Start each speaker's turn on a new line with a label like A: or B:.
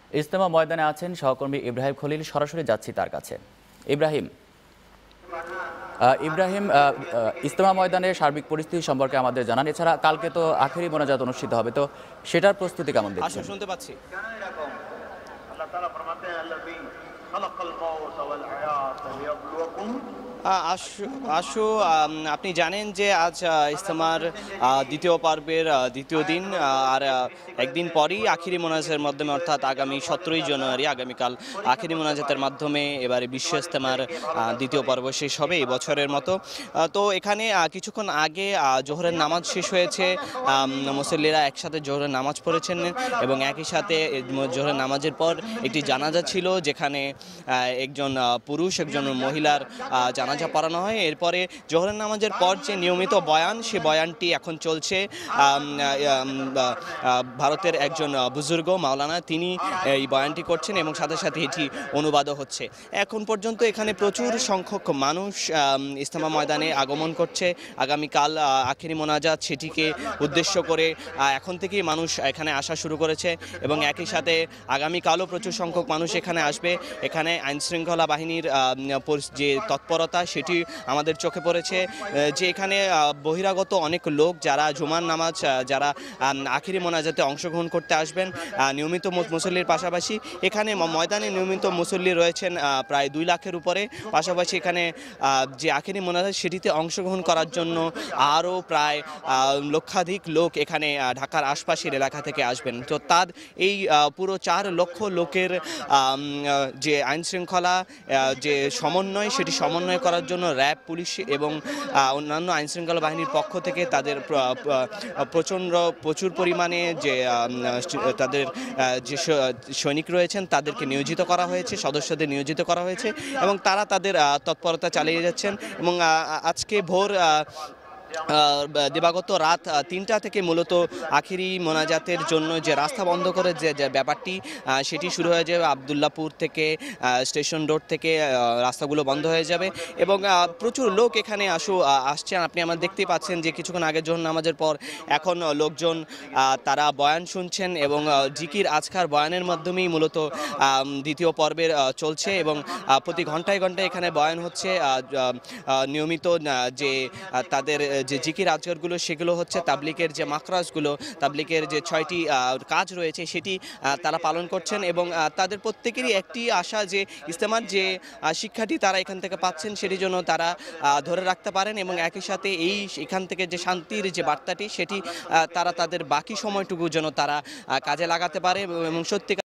A: ইজতেমা ময়দানে আছেন সহকর্মী ইব্রাহিম খলিল। সরাসরি যাচ্ছি তার কাছে। ইব্রাহিম ইব্রাহিম ইজতেমা ময়দানের সার্বিক পরিস্থিতি সম্পর্কে আমাদের জানান। এছাড়া কালকে তো আখেরি মোনাজাত অনুষ্ঠিত হবে, তো সেটার প্রস্তুতি কেমন দেখছেন?
B: শুনতে পাচ্ছি। আসু আপনি জানেন যে আজ ইজতেমার দ্বিতীয় পর্বের দ্বিতীয় দিন, আর একদিন পরই আখিরি মোনাজাতের মাধ্যমে, অর্থাৎ আগামী 17ই জানুয়ারি আগামীকাল আখিরি মোনাজাতের মাধ্যমে এবারে বিশ্ব ইজতেমার দ্বিতীয় পর্ব শেষ হবে এই বছরের মতো। তো এখানে কিছুক্ষণ আগে জোহরের নামাজ শেষ হয়েছে। মুসল্লিরা একসাথে জোহরের নামাজ পড়েছেন এবং একই সাথে জোহরের নামাজের পর একটি জানাজা ছিল, যেখানে একজন পুরুষ একজন মহিলার জানাজা পড়ানো হয়। এরপরে জোহরের নামাজের পর যে নিয়মিত বয়ান, সে বয়ানটি এখন চলছে। ভারতের একজন বুজুর্গ মাওলানা, তিনি এই বয়ানটি করছেন এবং সাথে সাথে এটি অনুবাদও হচ্ছে। এখন পর্যন্ত এখানে প্রচুর সংখ্যক মানুষ ইজতেমা ময়দানে আগমন করছে। আগামীকাল আখেরি মোনাজাত, সেটিকে উদ্দেশ্য করে এখন থেকেই মানুষ এখানে আসা শুরু করেছে এবং একই সাথে আগামীকালও প্রচুর সংখ্যক মানুষ এখানে আসবে। এখানে আইনশৃঙ্খলা বাহিনীর যে তৎপরতা, সেটি আমাদের চোখে পড়েছে, যে এখানে বহিরাগত অনেক লোক যারা জুমার নামাজ, যারা আখিরি মোনাজাতে অংশগ্রহণ করতে আসবেন, নিয়মিত মুসল্লির পাশাপাশি এখানে ময়দানে নিয়মিত মুসল্লি রয়েছেন প্রায় 2 লাখের উপরে। পাশাপাশি এখানে যে আখিরি মোনাজাত, সেটিতে অংশগ্রহণ করার জন্য আরও প্রায় লক্ষাধিক লোক এখানে ঢাকার আশপাশের এলাকা থেকে আসবেন। তো তার এই পুরো 4 লক্ষ লোকের যে আইনশৃঙ্খলা যে সমন্বয়, সেটি সমন্বয় করার জন্য র্যাব, পুলিশ এবং অন্যান্য আইনশৃঙ্খলা বাহিনীর পক্ষ থেকে তাদের প্রচুর পরিমাণে যে তাদের যে সৈনিক রয়েছেন তাদেরকে নিয়োজিত করা হয়েছে, সদস্যদের নিয়োজিত করা হয়েছে এবং তারা তাদের তৎপরতা চালিয়ে যাচ্ছেন। এবং আজকে ভোর দিবাগত রাত 3টা থেকে মূলত আখিরি মোনাজাতের জন্য যে রাস্তা বন্ধ করে যে ব্যাপারটি, সেটি শুরু হয়ে যাবে। আবদুল্লাপুর থেকে, স্টেশন রোড থেকে রাস্তাগুলো বন্ধ হয়ে যাবে এবং প্রচুর লোক এখানে আসছেন। আপনি আমার দেখতেই পাচ্ছেন যে কিছুক্ষণ আগে জোহর নামাজের পর এখন লোকজন তারা বয়ান শুনছেন এবং জিকির আজকার বয়ানের মাধ্যমেই মূলত দ্বিতীয় পর্বের চলছে এবং প্রতি ঘন্টায় ঘন্টায় এখানে বয়ান হচ্ছে। নিয়মিত যে তাদের যে জিকির আজকারগুলো, সেগুলো হচ্ছে তাবলিগের যে মাকরাজগুলো, তাবলিগের যে 6টি কাজ রয়েছে, সেটি তারা পালন করছেন এবং তাদের প্রত্যেকেরই একটি আশা যে ইজতেমার যে শিক্ষাটি তারা এখান থেকে পাচ্ছেন, সেটির জন্য তারা ধরে রাখতে পারেন এবং একই সাথে এখান থেকে যে শান্তির যে বার্তাটি, সেটি তারা তাদের বাকি সময়টুকু যেন তারা কাজে লাগাতে পারে এবং সত্যি